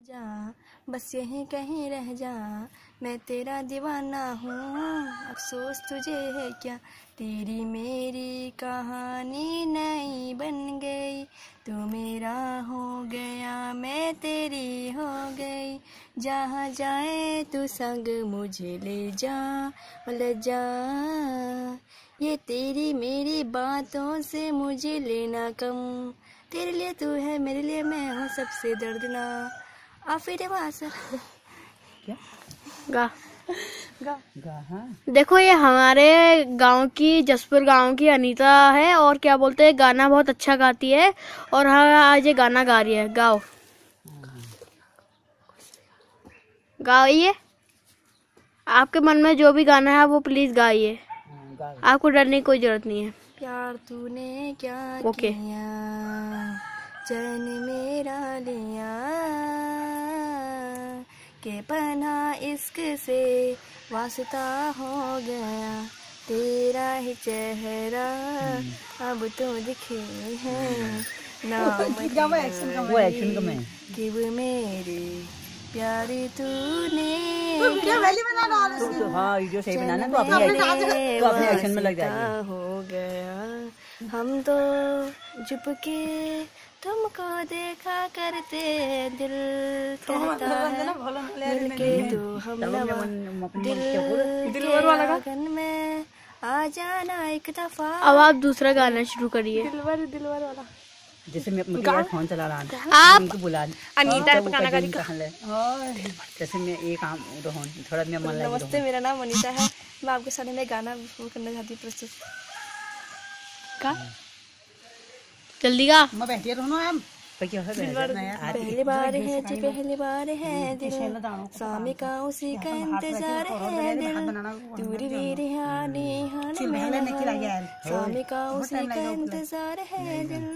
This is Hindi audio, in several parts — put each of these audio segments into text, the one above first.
जा बस यहीं कहीं रह जा, मैं तेरा दीवाना हूँ, अफसोस तुझे है क्या, तेरी मेरी कहानी नई बन गई, तू मेरा हो गया मैं तेरी हो गई, जहाँ जाए तू संग मुझे ले जा, ये तेरी मेरी बातों से मुझे लेना कम, तेरे लिए तू है मेरे लिए मैं हूँ सबसे दर्दनाक। क्या गा गा गा हाँ। देखो ये हमारे गांव की जसपुर गांव की अनीता है और क्या बोलते हैं गाना बहुत अच्छा गाती है और हाँ आज ये गाना गा रही है। गाओ गाइए, आपके मन में जो भी गाना है वो प्लीज गाइए, आपको डरने की कोई जरूरत नहीं है। प्यार तूने क्या किया चैन मेरा लिया, के पना इश्क से वास्ता हो गया, तेरा ही चेहरा अब तो दिखे हैं नाम कि वो मेरे प्यारी तूने हाँ वीडियो सही बनाना तो अपने एक्शन में लग जाएगी। हो गया हम तो चुपके तुमको देखा करते, दिल कहता है मिलके तू हम दिल के आंगन में आ जाना एक दफा। अब आप दूसरा गाना शुरू करिए। दिलवर वाला जैसे मैं फोन चला रहा था आप उनको बुला अनीता गाना गा जैसे मैं एक काम थोड़ा मैं मन लगा। नमस्ते, मेरा नाम अनीता है, मैं आपके सामने में गाना करना चाहती हूँ प्रस्तुत। का जल्दी गा। मैं बैठी रहूं हम पहली बार है जी पहली बार है दिल, सामी का उसी का इंतजार है दिल, दूरी वीरी हानी हानी मेरा, सामी का उसी का इंतजार है दिल।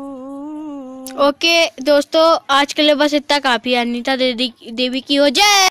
ओके दोस्तों, आज के लिए बस इतना काफी है। अनीता देवी की हो जय।